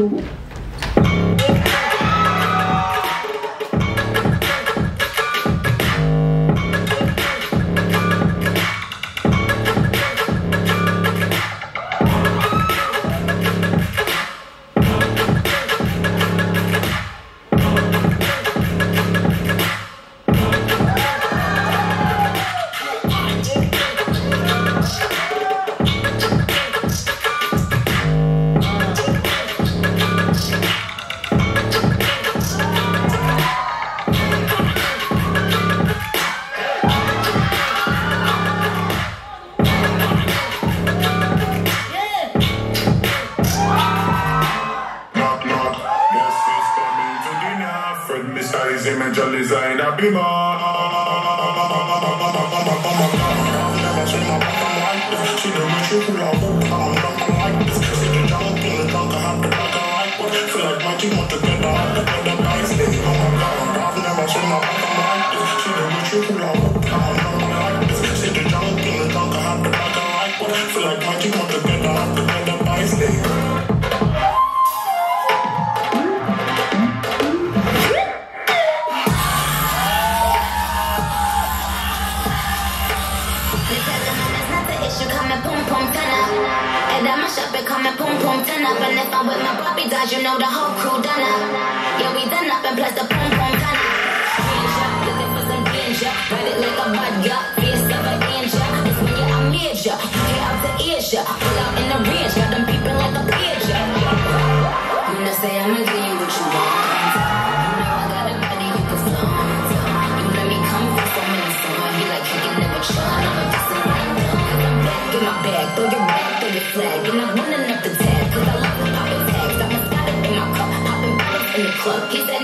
You know the whole crew done up. Yeah, we done up and plus the 붐붐타나. Looking for some danger. Ride it like a vodka. Fierce of an danger. It's when you're a major. Head out to Asia. Pull out in the range. Got them people like a pager. You know, say I'ma give you what you want. You know I got a body you can flaunt. You let me come for so many songs. Be like you can never try. I'm a decent right now. Cause I'm back in my bag. Throw your back, throw your flag. You're not running up the tag. Cause I love the poppin' tags. I'm a in the club, he said